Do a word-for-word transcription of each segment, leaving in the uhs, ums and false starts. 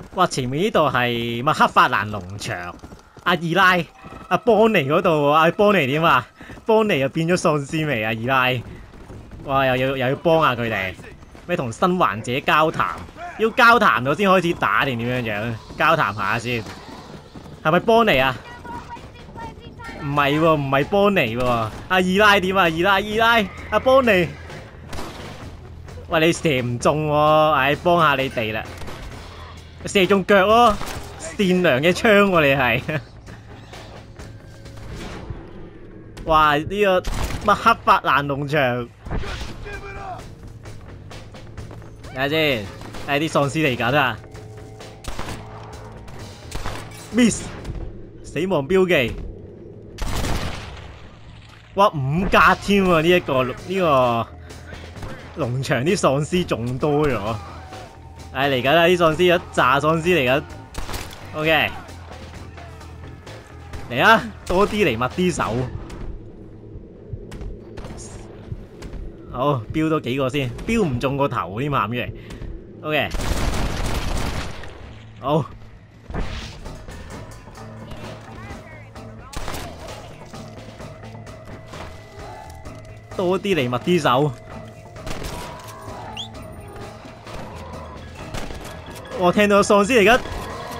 哇！前面呢度係麥克法蘭農場，阿二奶、阿邦尼嗰度，阿邦尼點啊？邦尼又變咗喪屍未啊？二奶，哇！又要又要幫下佢哋，咩同生還者交談，要交談咗先開始打定點樣樣？交談下先，係咪邦尼啊？唔係喎，唔係邦尼喎，阿二奶點啊？二奶二奶，阿邦尼，喂你射唔中喎，唉幫下你哋啦。射中腳咯，善良嘅槍喎你係。哇！呢、這個麥克法蘭農場，睇下先，睇啲喪屍嚟緊啊 ！Miss 死亡標記，哇五格添喎！呢、這、一個呢、這個農場啲喪屍仲多咗。唉嚟緊啦！啲喪屍有一紮喪屍嚟緊 ，OK， 嚟啊！多啲嚟密啲手，好標多幾個先，標唔中個頭添喊出嚟 ，OK， 好，多啲嚟密啲手。我聽到喪屍嚟緊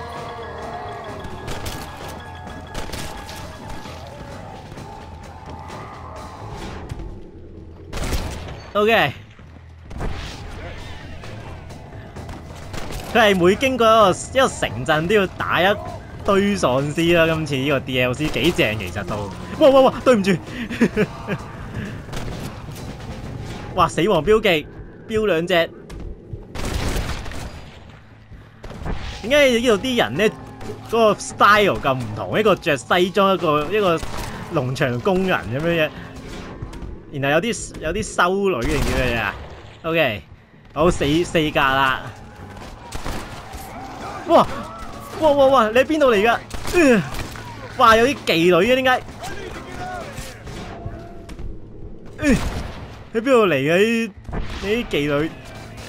，OK， 佢係每經過一個一個城鎮都要打一堆喪屍啦。今次呢個 D L C 幾正其實都，哇哇哇，對唔住，哇死亡標記標兩隻。點解呢度啲人咧嗰個 style 咁唔同？一個着西裝，一個一個農場工人咁樣嘅，然後有啲有啲修女定點樣啊 ？OK， 好四四格啦！哇哇哇哇！你喺邊度嚟㗎？呃哇！有啲妓女嘅點解？呃喺邊度嚟嘅呢啲妓女？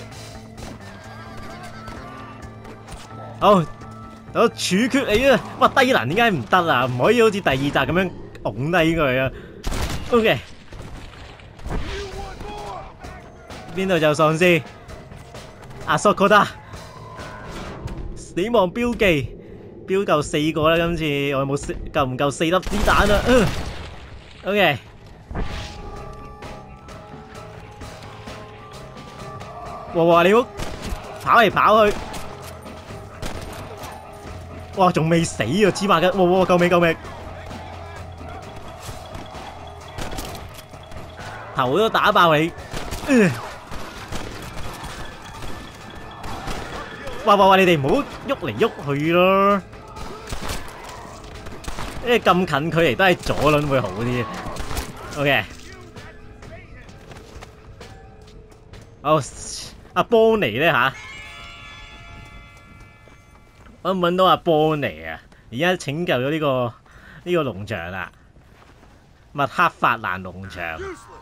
好，我處決你啊！哇，低能點解唔得啊？唔可以好似第二集咁樣拱低佢啊 ！OK， 邊度就喪屍？阿索覺得死亡標記標夠四個啦！今次我有冇夠唔夠四粒子彈啊、呃、？OK， 哇哇，你好跑嚟跑去。哇！仲未死啊，芝麻嘅！哇哇！救命救命！頭都打爆你！呃、哇哇哇！你哋唔好喐嚟喐去咯，因為咁近距離都係左輪會好啲。OK， 好，阿邦尼咧吓。揾唔揾到阿邦尼啊？而家拯救咗呢、這個呢、這個農場啦，麥克法蘭農場。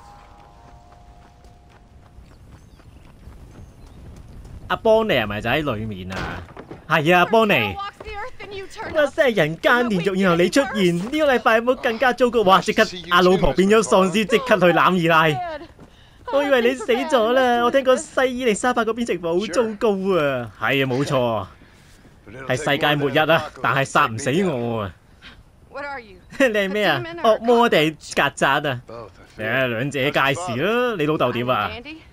阿邦尼係咪就喺裡面啊？係啊，阿邦尼。哇！真係人間煉獄，然後你出現，呢、這個禮拜有冇更加糟糕？哇！即刻阿老婆變咗喪屍，即刻去攬二奶。我以為你死咗啦！我聽講西伊利沙伯嗰邊情況好糟糕啊。係啊，冇錯。係世界末日啊！但係殺唔死我啊！你係咩啊？惡魔定係曱甴啊？誒，兩者皆是啦。你老豆點啊？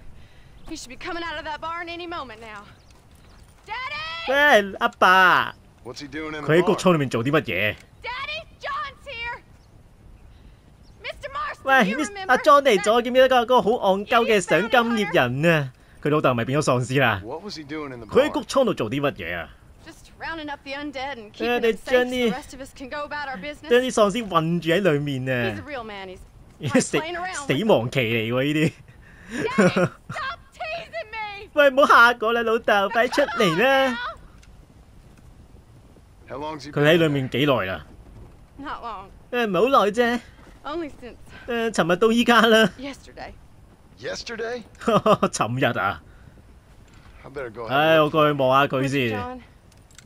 喂，阿爸，佢喺谷倉裏面做啲乜嘢？喂，阿 John 嚟咗，記唔記得嗰個好戇鳩嘅賞金獵人啊？佢老豆咪變咗喪屍啦？佢喺谷倉度做啲乜嘢啊？誒，你將啲將啲喪屍困住喺裏面啊！死死亡期嚟喎呢啲。喂，唔好嚇我啦，老豆，快出嚟啦！佢喺裏面幾耐啦？誒，唔係好耐啫。誒，尋日到依家啦。尋日啊？唉，我過去望下佢先。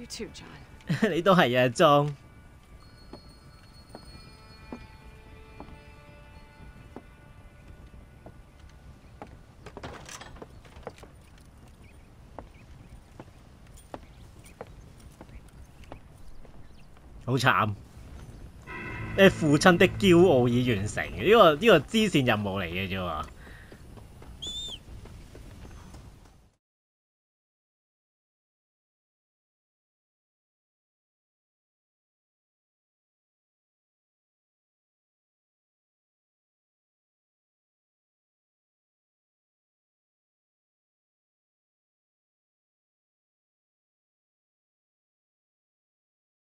You too, John. 你都係啊，裝。好慘！誒父親的驕傲已完成，呢、個呢、個支線任務嚟嘅啫喎。